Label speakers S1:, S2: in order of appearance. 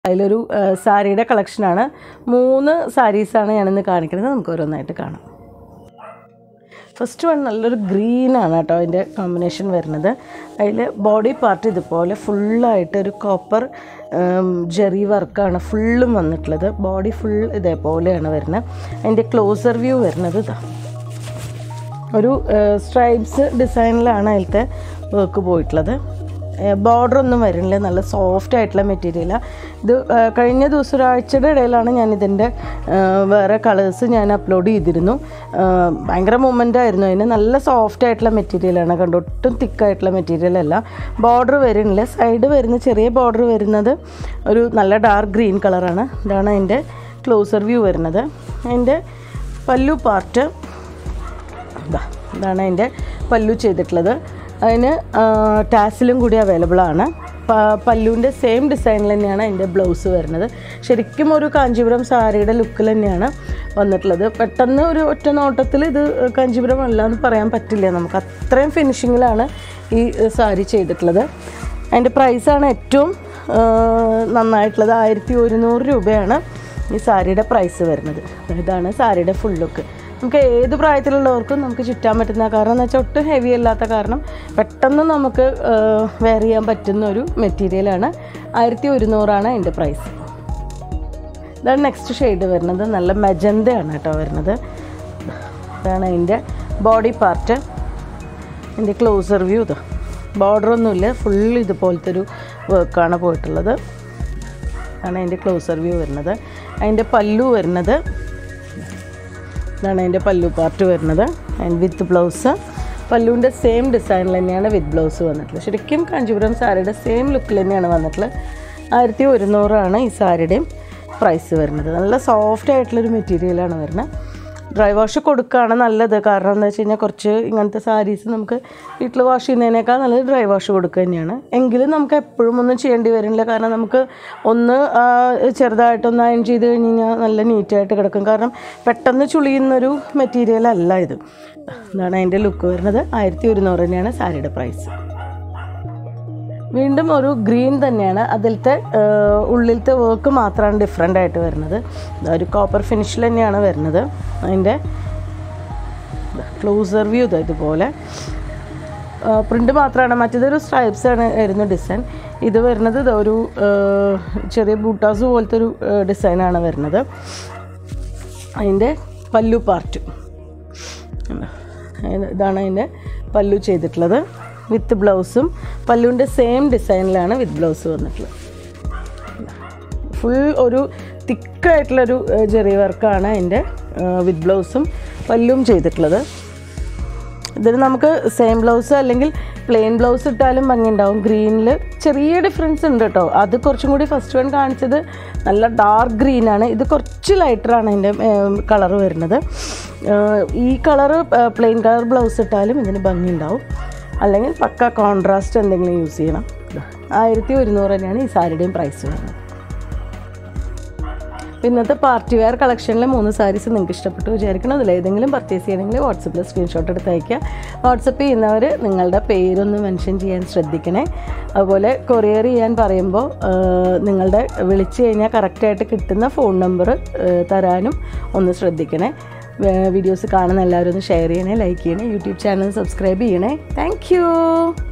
S1: അതിലൊരു സാരിയുടെ കളക്ഷനാണ്. 3 സാരീസാണ് ഞാനിന്ന് കാണിക്കുന്നത്. നമുക്ക് ഓരോന്നായിട്ട് കാണാം. ഫസ്റ്റ് വൺ നല്ലൊരു ഗ്രീനാണ് കേട്ടോ അതിൻ്റെ കോമ്പിനേഷൻ വരുന്നത്. അതിൽ ബോഡി പാർട്ട് ഇതുപോലെ ഫുള്ളായിട്ട് ഒരു കോപ്പർ ജെറി വർക്കാണ് ഫുള്ളും വന്നിട്ടുള്ളത്. ബോഡി ഫുൾ ഇതേപോലെയാണ് വരുന്നത്. അതിൻ്റെ ക്ലോസർ വ്യൂ വരുന്നത് ഇതാ ഒരു സ്ട്രൈപ്സ് ഡിസൈനിലാണ് അതിലത്തെ വർക്ക് പോയിട്ടുള്ളത്. ബോർഡർ ഒന്നും വരുന്നില്ല. നല്ല സോഫ്റ്റ് ആയിട്ടുള്ള മെറ്റീരിയലാണ് ഇത്. കഴിഞ്ഞ ദിവസം ഒരാഴ്ചയുടെ ഇടയിലാണ് ഞാനിതിൻ്റെ വേറെ കളേഴ്സ് ഞാൻ അപ്ലോഡ് ചെയ്തിരുന്നു. ഭയങ്കര മൂവ്മെൻ്റ് ആയിരുന്നു അതിന്. നല്ല സോഫ്റ്റ് ആയിട്ടുള്ള മെറ്റീരിയലാണ് കണ്ടു. ഒട്ടും തിക്കായിട്ടുള്ള മെറ്റീരിയലല്ല. ബോർഡർ വരുന്നില്ല. സൈഡ് വരുന്ന ചെറിയ ബോർഡർ വരുന്നത് ഒരു നല്ല ഡാർക്ക് ഗ്രീൻ കളറാണ്. ഇതാണ് അതിൻ്റെ ക്ലോസർ വ്യൂ വരുന്നത്. അതിൻ്റെ പല്ലു പാർട്ട് ഇതാണ് അതിൻ്റെ പല്ലു ചെയ്തിട്ടുള്ളത്. അതിന് ടാസിലും കൂടി അവൈലബിൾ ആണ്. പല്ലുവിൻ്റെ സെയിം ഡിസൈനിൽ തന്നെയാണ് അതിൻ്റെ ബ്ലൗസ് വരുന്നത്. ശരിക്കും ഒരു കാഞ്ചീപുരം സാരിയുടെ ലുക്കിൽ തന്നെയാണ് വന്നിട്ടുള്ളത്. പെട്ടെന്ന് ഒരു ഒറ്റ നോട്ടത്തിൽ ഇത് കാഞ്ചീപുരം അല്ല എന്ന് പറയാൻ പറ്റില്ല നമുക്ക്. അത്രയും ഫിനിഷിങ്ങിലാണ് ഈ സാരി ചെയ്തിട്ടുള്ളത്. അതിൻ്റെ പ്രൈസാണ് ഏറ്റവും നന്നായിട്ടുള്ളത്. 1100 രൂപയാണ് ഈ സാരിയുടെ പ്രൈസ് വരുന്നത്. ഇതാണ് സാരിയുടെ ഫുൾ ലുക്ക്. നമുക്ക് ഏത് പ്രായത്തിലുള്ളവർക്കും നമുക്ക് ചുറ്റാൻ പറ്റുന്ന, കാരണം എന്ന് വെച്ചാൽ ഒട്ടും ഹെവി അല്ലാത്ത കാരണം പെട്ടെന്ന് നമുക്ക് വെയർ ചെയ്യാൻ പറ്റുന്ന ഒരു മെറ്റീരിയലാണ്. 1100 അതിൻ്റെ പ്രൈസ്. ഇതാണ് നെക്സ്റ്റ് ഷെയ്ഡ് വരുന്നത്. നല്ല മെജന്തയാണ് കേട്ടോ വരുന്നത്. ഇതാണ് അതിൻ്റെ ബോഡി പാർട്ട്. അതിൻ്റെ ക്ലോസർ വ്യൂ ഇത്. ബോർഡറൊന്നുമില്ല, ഫുൾ ഇതുപോലത്തെ ഒരു വർക്കാണ് പോയിട്ടുള്ളത്. ആണ് അതിൻ്റെ ക്ലോസർ വ്യൂ വരുന്നത്. അതിൻ്റെ പല്ലു വരുന്നത് ഇതാണ് അതിൻ്റെ പല്ലു പാർട്ട് വരുന്നത്. And with blouse. പല്ലുവിൻ്റെ സെയിം ഡിസൈനിൽ തന്നെയാണ് വിത്ത് ബ്ലൗസ് വന്നിട്ടുള്ളത്. ശരിക്കും കാഞ്ചീപുരം സാരിയുടെ സെയിം ലുക്കിൽ തന്നെയാണ് വന്നിട്ടുള്ളത്. 1100 ഈ സാരിയുടെയും പ്രൈസ് വരുന്നത്. നല്ല സോഫ്റ്റ് ആയിട്ടുള്ളൊരു മെറ്റീരിയലാണ് വരുന്നത്. ഡ്രൈ വാഷ് കൊടുക്കുകയാണ് നല്ലത്. കാരണം എന്താ വെച്ച് കഴിഞ്ഞാൽ കുറച്ച് ഇങ്ങനത്തെ സാരീസ് നമുക്ക് വീട്ടിൽ വാഷ് ചെയ്യുന്നതിനേക്കാൾ നല്ലത് ഡ്രൈ വാഷ് കൊടുക്കുക തന്നെയാണ്. എങ്കിലും നമുക്ക് എപ്പോഴും ഒന്നും ചെയ്യേണ്ടി വരുന്നില്ല. കാരണം നമുക്ക് ഒന്ന് ചെറുതായിട്ടൊന്ന് അയൺ ചെയ്ത് കഴിഞ്ഞ് കഴിഞ്ഞാൽ നല്ല നീറ്റായിട്ട് കിടക്കും. കാരണം പെട്ടെന്ന് ചുളിയുന്നൊരു മെറ്റീരിയൽ അല്ല ഇത്. ഇതാണ് അതിൻ്റെ ലുക്ക് വരുന്നത്. 1100 തന്നെയാണ് സാരിയുടെ പ്രൈസ്. വീണ്ടും ഒരു ഗ്രീൻ തന്നെയാണ്. അതിലത്തെ ഉള്ളിലത്തെ വർക്ക് മാത്രമാണ് ഡിഫറെൻ്റ് ആയിട്ട് വരുന്നത്. ഒരു കോപ്പർ ഫിനിഷിൽ തന്നെയാണ് വരുന്നത്. അതിൻ്റെ ക്ലോസർ വ്യൂ ഇതുപോലെ പ്രിൻ്റ് മാത്രമാണ്. മറ്റേതൊരു സ്ട്രൈപ്സ് ആണ് വരുന്ന ഡിസൈൻ. ഇത് വരുന്നത് ഒരു ചെറിയ ബൂട്ടാസ് പോലത്തെ ഒരു ഡിസൈനാണ് വരുന്നത്. അതിൻ്റെ പല്ലു പാർട്ട് ഇതാണ് അതിൻ്റെ പല്ലു ചെയ്തിട്ടുള്ളത്. വിത്ത് ബ്ലൗസും പല്ലുവിൻ്റെ സെയിം ഡിസൈനിലാണ് വിത്ത് ബ്ലൗസ് വന്നിട്ടുള്ളത്. ഫുൾ ഒരു തിക്കായിട്ടുള്ളൊരു ജെറി വർക്കാണ് അതിൻ്റെ വിത്ത് ബ്ലൗസും പല്ലും ചെയ്തിട്ടുള്ളത്. ഇതിന് നമുക്ക് സെയിം ബ്ലൗസ് അല്ലെങ്കിൽ പ്ലെയിൻ ബ്ലൗസ് ഇട്ടാലും ഭംഗിയുണ്ടാവും. ഗ്രീനിൽ ചെറിയ ഡിഫറൻസ് ഉണ്ട് കേട്ടോ. അത് കുറച്ചും കൂടി ഫസ്റ്റ് വൺ കാണിച്ചത് നല്ല ഡാർക്ക് ഗ്രീനാണ്. ഇത് കുറച്ച് ലൈറ്ററാണ് അതിൻ്റെ കളറ് വരുന്നത്. ഈ കളറ് പ്ലെയിൻ കളർ ബ്ലൗസ് ഇട്ടാലും ഇതിന് ഭംഗിയുണ്ടാവും. അല്ലെങ്കിൽ പക്ക കോൺട്രാസ്റ്റ് എന്തെങ്കിലും യൂസ് ചെയ്യണം. 1100 തന്നെയാണ് ഈ സാരിയുടെയും പ്രൈസ് വരുന്നത്. ഇന്നത്തെ പാർട്ടി വെയർ കളക്ഷനിലെ 3 സാരീസ് നിങ്ങൾക്ക് ഇഷ്ടപ്പെട്ടു വിചാരിക്കണം. അതിലേതെങ്കിലും പർച്ചേസ് ചെയ്യണമെങ്കിൽ വാട്സപ്പിൽ സ്ക്രീൻഷോട്ട് എടുത്ത് അയയ്ക്കുക. വാട്സപ്പ് ചെയ്യുന്നവർ നിങ്ങളുടെ പേരൊന്ന് മെൻഷൻ ചെയ്യാൻ ശ്രദ്ധിക്കണേ. അതുപോലെ കൊറിയർ ചെയ്യാൻ പറയുമ്പോൾ നിങ്ങളുടെ വിളിച്ചു കഴിഞ്ഞാൽ കറക്റ്റായിട്ട് കിട്ടുന്ന ഫോൺ നമ്പർ തരാനും ഒന്ന് ശ്രദ്ധിക്കണേ. വീഡിയോസ് കാണുന്ന എല്ലാവരും ഒന്ന് ഷെയർ ചെയ്യണേ, ലൈക്ക് ചെയ്യണേ, യൂട്യൂബ് ചാനൽ സബ്സ്ക്രൈബ് ചെയ്യണേ. താങ്ക്